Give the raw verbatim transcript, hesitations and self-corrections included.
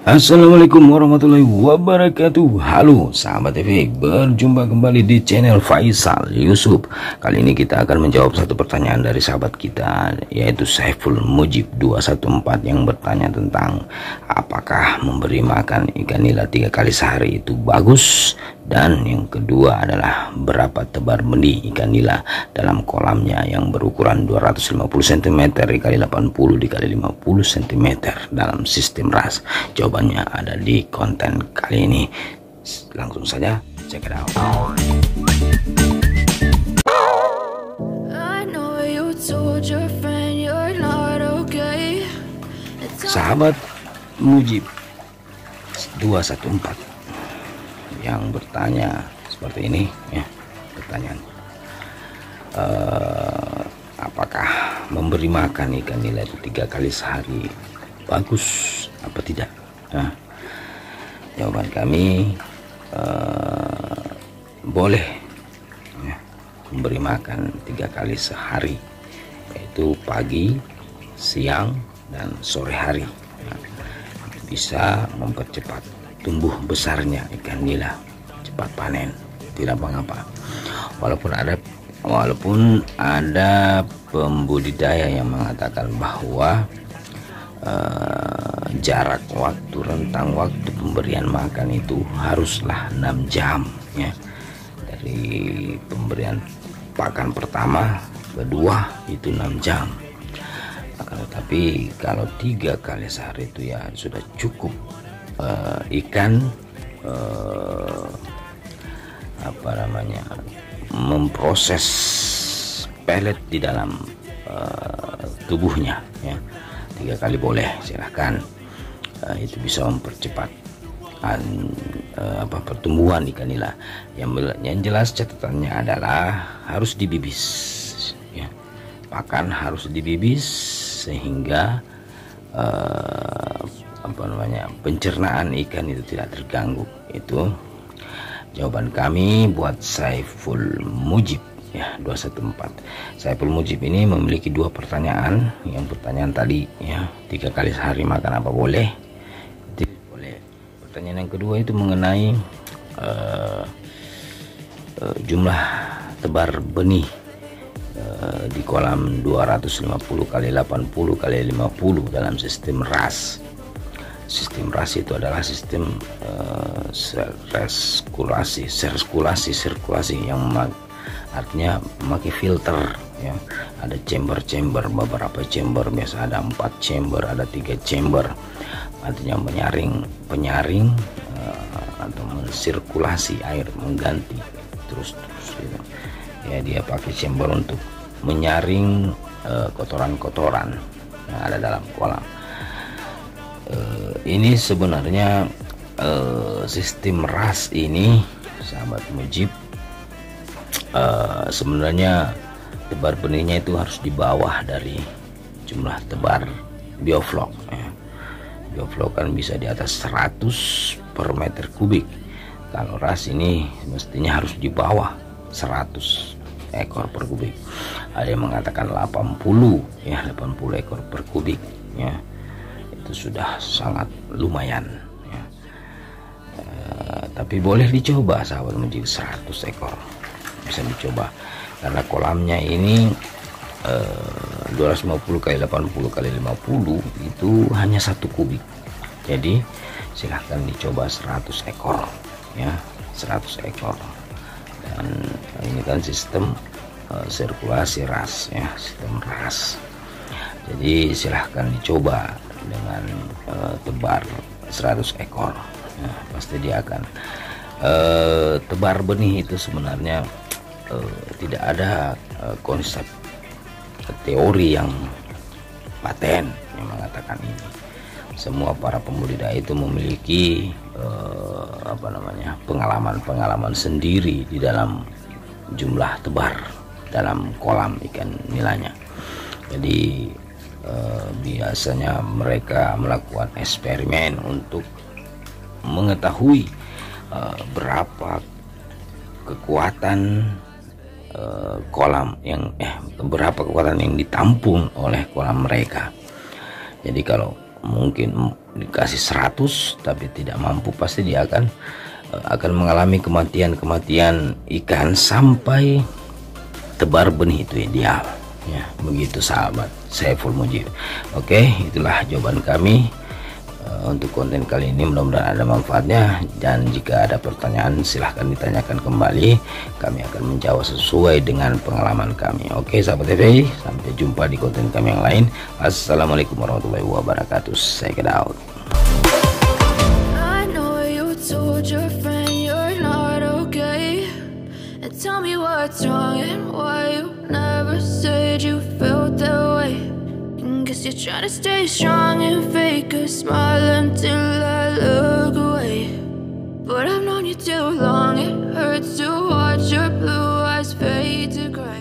Assalamualaikum warahmatullahi wabarakatuh. Halo sahabat T V, berjumpa kembali di channel Faisal Yusuf. Kali ini kita akan menjawab satu pertanyaan dari sahabat kita, yaitu Saiful Mujib dua satu empat, yang bertanya tentang apakah memberi makan ikan nila tiga kali sehari itu bagus, dan yang kedua adalah berapa tebar benih ikan nila dalam kolamnya yang berukuran dua ratus lima puluh sentimeter dikali delapan puluh dikali lima puluh sentimeter dalam sistem ras. Jawabannya ada di konten kali ini. Langsung saja check it out. Sahabat Mujib dua satu empat yang bertanya seperti ini ya, pertanyaan uh, apakah memberi makan ikan nila itu tiga kali sehari bagus apa tidak? Nah, jawaban kami uh, boleh ya, memberi makan tiga kali sehari, yaitu pagi, siang, dan sore hari. Nah, bisa mempercepat tumbuh besarnya ikan nila, cepat panen, tidak mengapa. Walaupun ada walaupun ada pembudidaya yang mengatakan bahwa Uh, jarak waktu, rentang waktu pemberian makan itu haruslah enam jam ya, dari pemberian pakan pertama kedua itu enam jam. Akan tetapi kalau tiga kali sehari itu ya sudah cukup. uh, ikan uh, apa namanya memproses pelet di dalam uh, tubuhnya ya. Tiga kali boleh, silahkan. Uh, itu bisa mempercepat uh, uh, apa pertumbuhan ikan nila. Yang, yang jelas catatannya adalah harus dibibis ya. Pakan harus dibibis sehingga uh, apa namanya pencernaan ikan itu tidak terganggu. Itu jawaban kami buat Saiful Mujib ya dua satu empat. Saiful Mujib ini memiliki dua pertanyaan. Yang pertanyaan tadi ya, tiga kali sehari makan apa boleh? Itu boleh. Pertanyaan yang kedua itu mengenai uh, uh, jumlah tebar benih uh, di kolam dua ratus lima puluh kali delapan puluh kali lima puluh dalam sistem ras. Sistem ras itu adalah sistem uh, resirkulasi, sirkulasi, sirkulasi yang artinya memakai filter ya. Ada chamber-chamber, beberapa chamber, biasa ada empat chamber, ada tiga chamber, artinya menyaring penyaring uh, atau mensirkulasi air, mengganti terus terus gitu. Ya, dia pakai chamber untuk menyaring kotoran-kotoran uh, yang ada dalam kolam. Uh, ini sebenarnya uh, sistem ras ini, sahabat Mujib, Uh, sebenarnya tebar benihnya itu harus di bawah dari jumlah tebar bioflok ya. Bioflok kan bisa di atas seratus per meter kubik. Kalau ras ini mestinya harus di bawah seratus ekor per kubik. Ada yang mengatakan delapan puluh ya, delapan puluh ekor per kubik ya. Itu sudah sangat lumayan ya. Uh, tapi boleh dicoba sahabat Mujib, seratus ekor bisa dicoba, karena kolamnya ini eh, dua ratus lima puluh kali delapan puluh kali lima puluh itu hanya satu kubik. Jadi silahkan dicoba seratus ekor ya, seratus ekor. Dan ini kan sistem eh, sirkulasi ras ya, sistem ras. Jadi silahkan dicoba dengan eh, tebar seratus ekor ya, pasti dia akan eh, tebar benih. Itu sebenarnya Uh, tidak ada uh, konsep uh, teori yang paten yang mengatakan ini. Semua para pembudidaya itu memiliki uh, apa namanya pengalaman-pengalaman sendiri di dalam jumlah tebar dalam kolam ikan nilanya. Jadi uh, biasanya mereka melakukan eksperimen untuk mengetahui uh, berapa kekuatan uh, kolam yang eh berapa kekuatan yang ditampung oleh kolam mereka. Jadi kalau mungkin dikasih seratus tapi tidak mampu, pasti dia akan akan mengalami kematian-kematian ikan sampai tebar benih itu ideal ya. Begitu sahabat Saiful Mujib. Oke, itulah jawaban kami uh, untuk konten kali ini, mudah-mudahan ada manfaatnya, dan jika ada pertanyaan silahkan ditanyakan kembali, kami akan menjawab sesuai dengan pengalaman kami. Oke sahabat T V, sampai jumpa di konten kami yang lain. Assalamualaikum warahmatullahi wabarakatuh. Saya get out. Told your friend you're not okay, and tell me what's wrong and why you never said you felt that way. And guess you're trying to stay strong and fake a smile until I look away. But I've known you too long, it hurts to watch your blue eyes fade to gray.